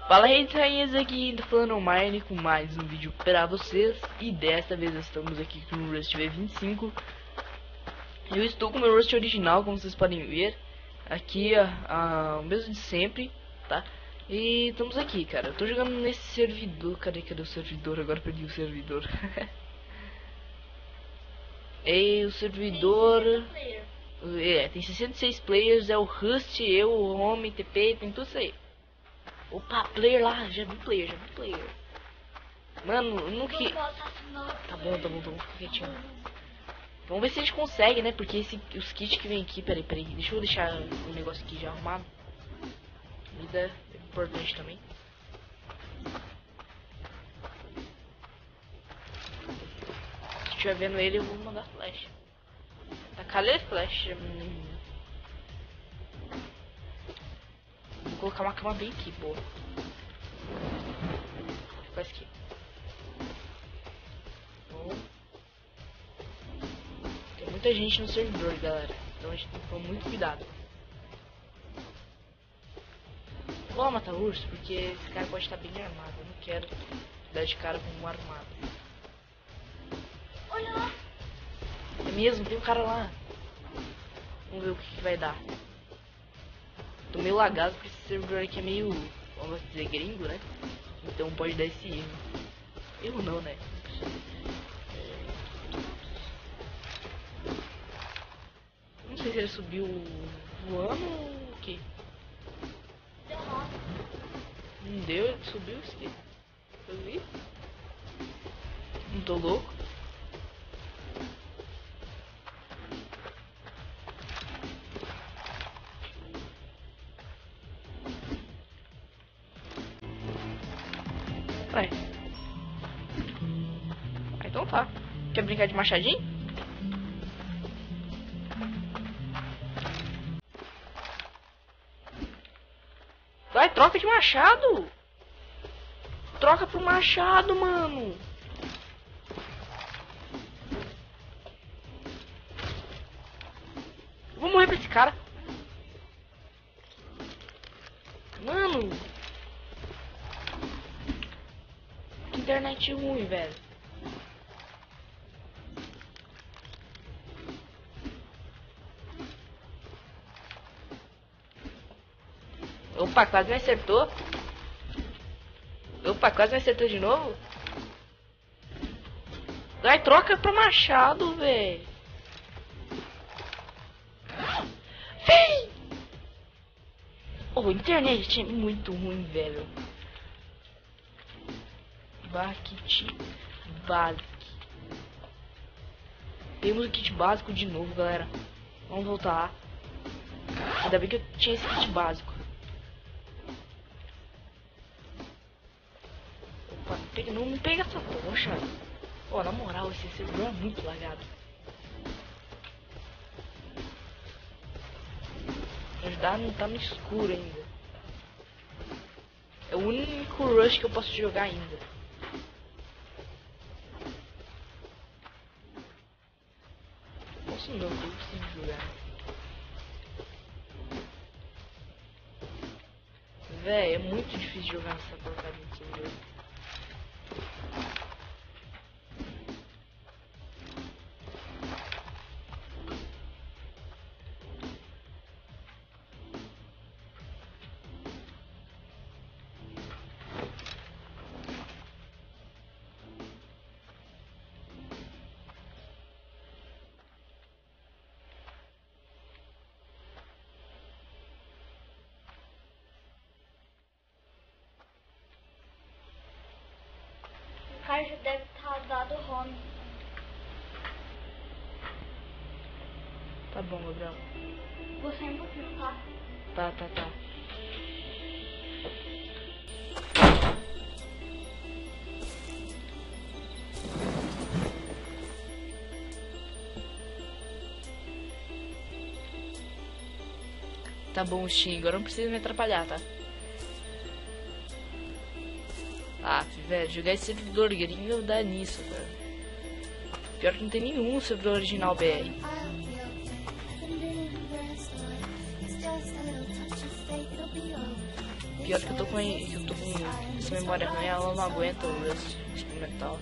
Fala aí, rainhas, aqui tá falando o Mine com mais um vídeo pra vocês. E desta vez estamos aqui com o Rust V25. Eu estou com o meu Rust original, como vocês podem ver. Aqui, o mesmo de sempre, tá? E estamos aqui, cara. Eu tô jogando nesse servidor. Cadê o servidor? Agora perdi o servidor. E o servidor... tem 66 players, é o Rust, eu, o Homem, TP, tem tudo isso aí. Opa, player lá, já vi player. Mano, eu não que... Tá bom, fica quietinho. Vamos ver se a gente consegue, né? Porque os kits que vem aqui, peraí. Deixa eu deixar o negócio aqui já arrumado. Vida é importante também. Se estiver vendo ele, eu vou mandar flash. Cadê flash? Vou colocar uma cama bem aqui, boa. Faz aqui. Bom. Tem muita gente no servidor, galera. Então a gente tem que tomar muito cuidado. Vou matar o urso, porque esse cara pode estar bem armado. Eu não quero dar de cara com um armado. Olha lá! É mesmo, tem um cara lá. Vamos ver o que vai dar. Tô meio lagado porque esse servidor aqui é meio, vamos dizer, gringo, né? Então pode dar esse erro. Erro não, né? Não sei se ele subiu voando ou o que. Não deu, ele subiu isso aqui. Eu vi. Não tô louco. Vai. Então tá. Quer brincar de machadinho? Vai, troca de machado. Troca pro machado, mano. Eu vou morrer pra esse cara. Mano. Que internet ruim, velho. Opa, quase me acertou. Opa, quase me acertou de novo. Vai, troca pra machado, velho. Vem! Oh, internet é muito ruim, velho. Kit básico. Temos o kit básico de novo, galera. Vamos voltar lá. Ainda bem que eu tinha esse kit básico. Opa, não pega essa tocha. Ó, na moral, esse servidor é muito lagado. Ajudar não tá no escuro ainda. É o único rush que eu posso jogar ainda. Posso não, eu preciso jogar. Véi, é muito difícil jogar essa porcaria de servidor. O cara já deve estar dado home. Tá bom, Gabriel. Vou sair um pouquinho, tá? Tá. Tá bom, Steam, agora não precisa me atrapalhar, tá? Ah, velho, jogar esse servidor gringo dá nisso, velho. Pior que não tem nenhum servidor original BR. Pior que eu tô com essa memória RAM, ela não aguenta o Rust experimental.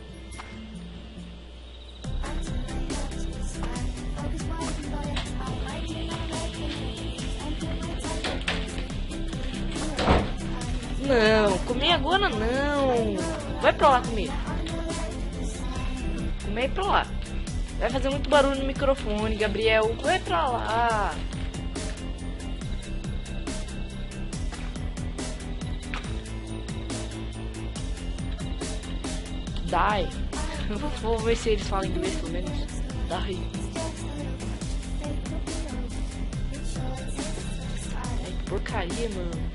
Não, comer agora não. Vai pra lá comer. Comer aí pra lá. Vai fazer muito barulho no microfone, Gabriel. Vai pra lá. Die. Vou ver se eles falam inglês pelo menos. Die. Ai, que porcaria, mano.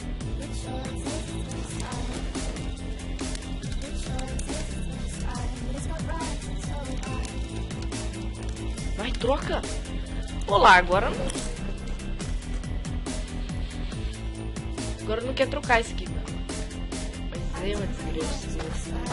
Vai, troca. Olá, agora não. Agora não quer trocar isso aqui, mano. Mas é uma desgraça.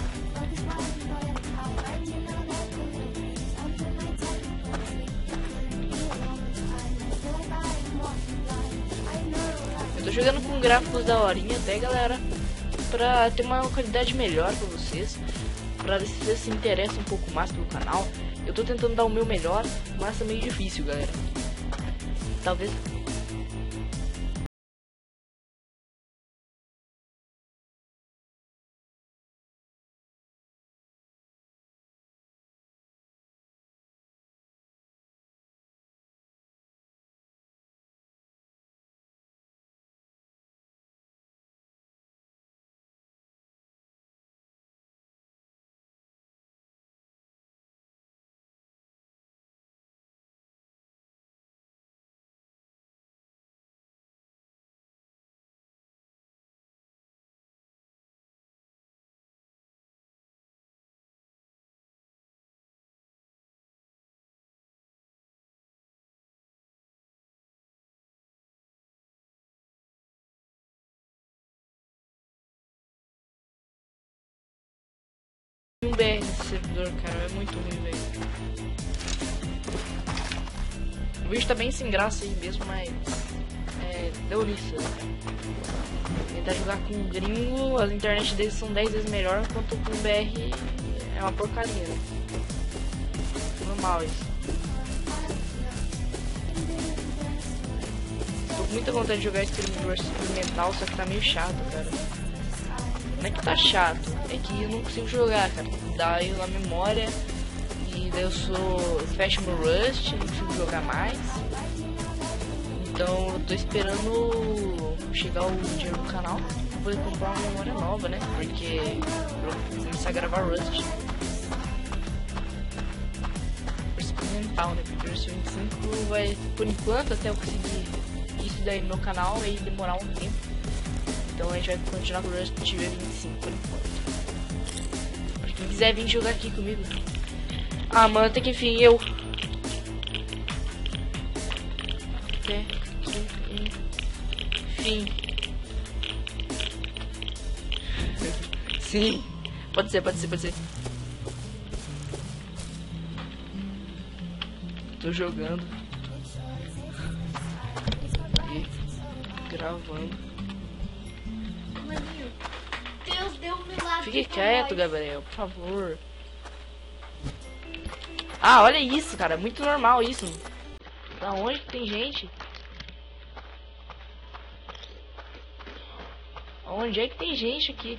Eu tô jogando com gráficos da horinha até, galera, pra ter uma qualidade melhor pra vocês, pra ver se vocês se interessam um pouco mais pelo canal. Eu tô tentando dar o meu melhor, mas tá meio difícil, galera. Talvez... Um BR nesse servidor, cara, é muito ruim, velho. O vídeo tá bem sem graça aí mesmo, mas deu nisso. Tentar jogar com um gringo, as internet deles são 10 vezes melhor, enquanto com um BR é uma porcaria, né? Normal isso. Tô com muita vontade de jogar experimental, só que tá meio chato, cara. Não é que tá chato, é que eu não consigo jogar, cara. Daí a memória e daí eu fecho meu Rust, não consigo jogar mais. Então eu tô esperando chegar o dinheiro no canal pra poder comprar uma memória nova, né? Porque eu vou começar a gravar Rust. Experimental, né? Porque o Rust 25 vai, por enquanto, até eu conseguir isso daí no meu canal, vai demorar um tempo. Então a gente vai continuar com o Rust 25 por enquanto. Pra quem quiser vir jogar aqui comigo. Ah, mano, até que enfim eu. Até que enfim. Sim. Pode ser. Tô jogando. E gravando. Deus deu um milagre. Fique quieto, Gabriel, por favor. Ah, olha isso, cara. Muito normal isso. Da onde que tem gente? Onde é que tem gente aqui?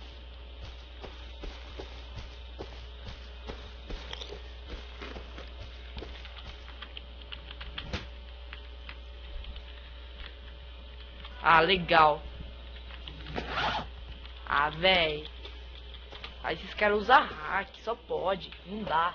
Ah, legal. Ah, véi. Aí esses caras usam hack, só pode. Não dá.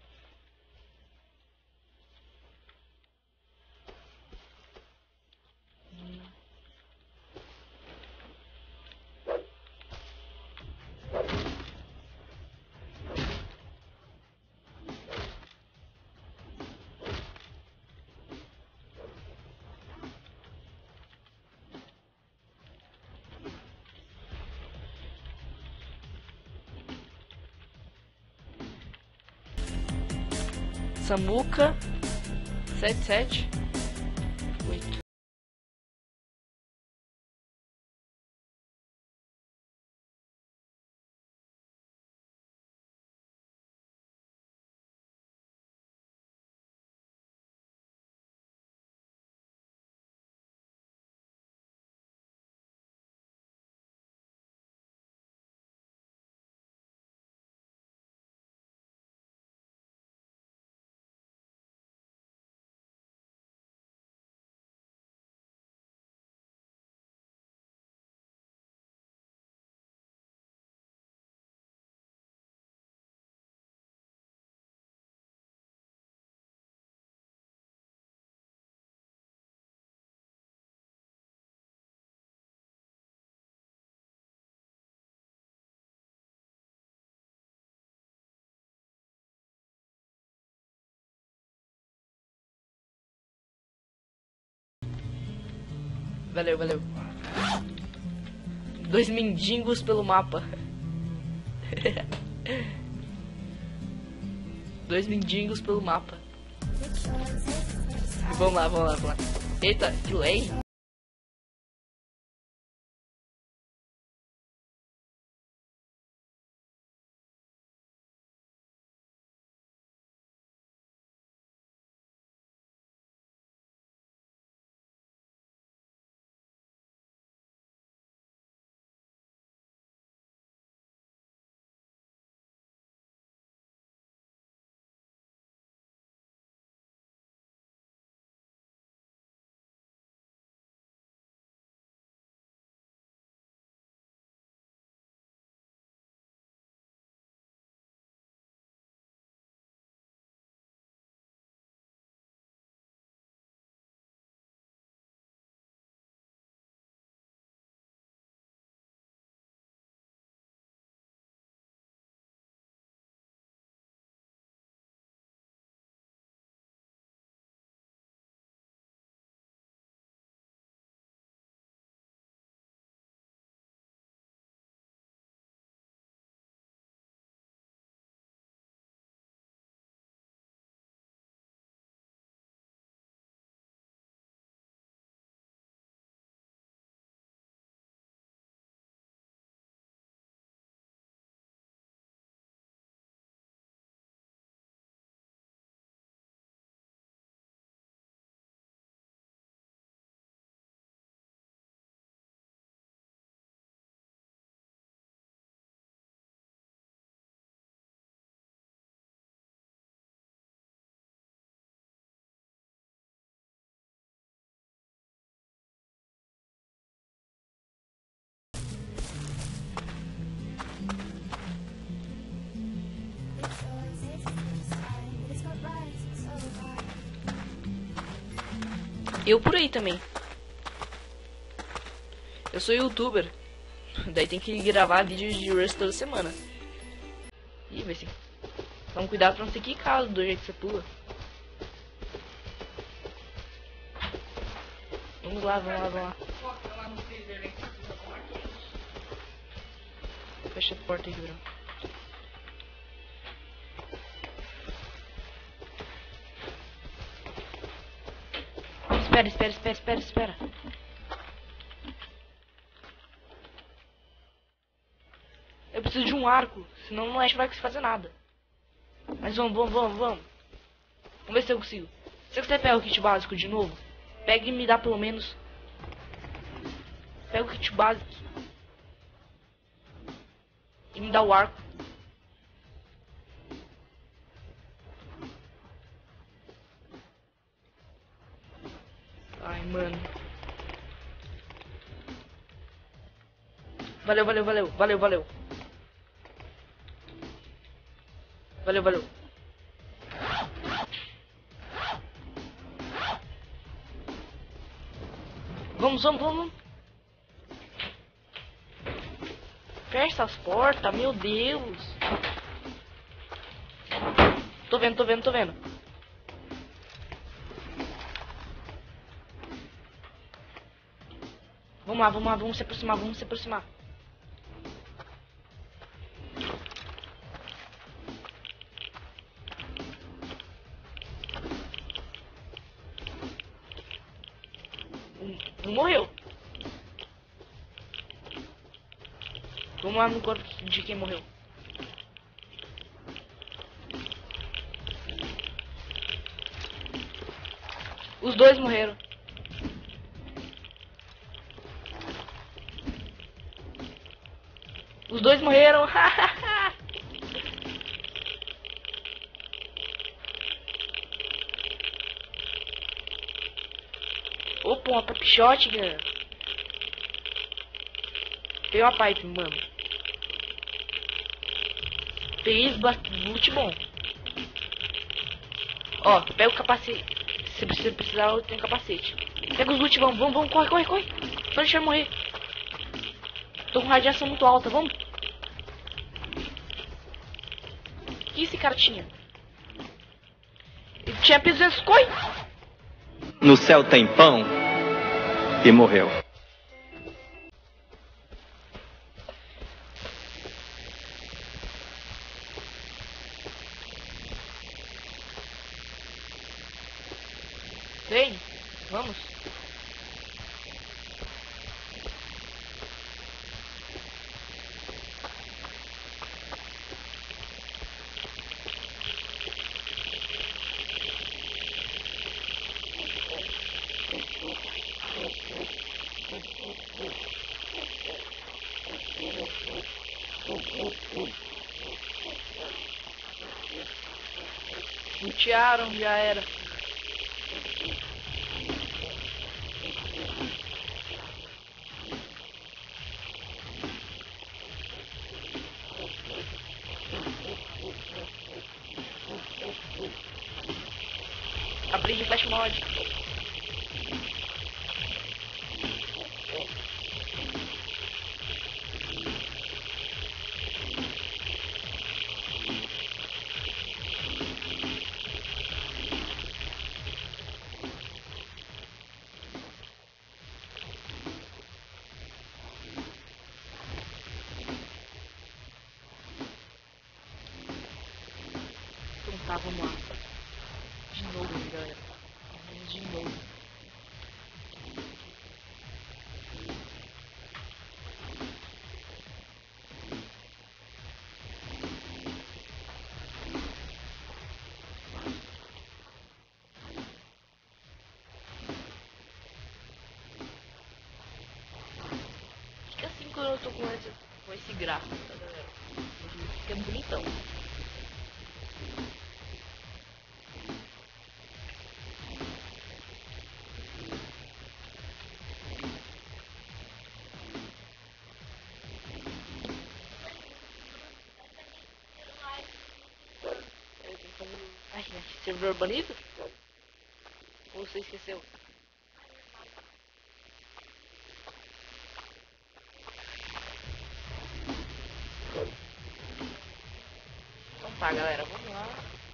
Samuca 77 Valeu, valeu. 2 mendigos pelo mapa. 2 mendigos pelo mapa. Vamos lá, vamos lá, vamos lá. Eita, que lei. Eu por aí também. Eu sou youtuber. Daí tem que gravar vídeos de Rust toda semana. Ih, vai ser. Toma cuidado pra não ser quicado do jeito que você pula. Vamos lá, vamos lá, vamos lá. Fecha a porta aí, Bruno. Espera. Eu preciso de um arco, senão não vai conseguir fazer nada. Mas vamos. Vamos ver se eu consigo. Se você pega o kit básico de novo, pega e me dá pelo menos. Pega o kit básico e me dá o arco. Ai, mano. Valeu. Vamos. Fecha as portas, meu Deus. Tô vendo. Vamos lá, vamos se aproximar. Não morreu. Vamos lá no corpo de quem morreu. Os dois morreram. Os dois morreram. Opa, uma pop shotgun. Tem uma pipe, mano. Tem loot bom. Ó, pega o capacete. Se você precisar, eu tenho capacete. Pega os loot, vamos, corre. Só deixa eu morrer. Tô com radiação muito alta, vamos. O que esse cara tinha? Ele tinha P200, corre! No céu tem pão e morreu. Vem, vamos. Lutearam, já era. Abri de flash mod. Tá, vamos lá. De novo, galera. De novo. Fica assim quando eu tô com esse gráfico, tá, galera? Fica bonitão. Ai, servidor banido? Ou você esqueceu? Então tá, galera, vamos lá.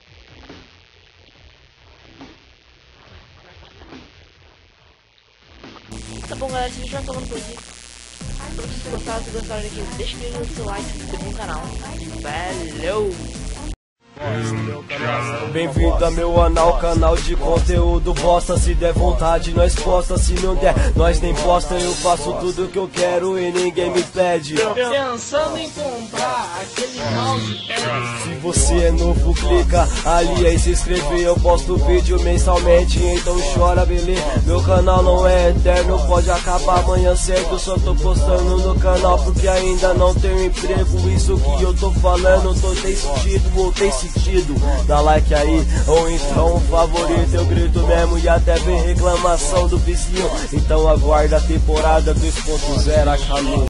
Tá bom, galera, se a gente vai falando por aqui. Se vocês gostaram daqui, deixa o seu like, se inscreva no canal. Valeu! Bem-vindo a meu canal de conteúdo bosta. Se der vontade nós posta, se não der nós nem posta. Eu faço tudo que eu quero e ninguém me pede. Pensando em comprar aquele mousepad. Se você é novo, clica ali aí se inscrever. Eu posto vídeo mensalmente, então chora, beleza? Meu canal não é eterno, pode acabar amanhã cedo. Só tô postando no canal porque ainda não tenho emprego. Isso que eu tô falando, tem sentido ou tem sentido? Dá like aí, ou então um favorito. Eu grito mesmo e até vem reclamação do vizinho. Então aguarda a temporada 2.0 a caminho.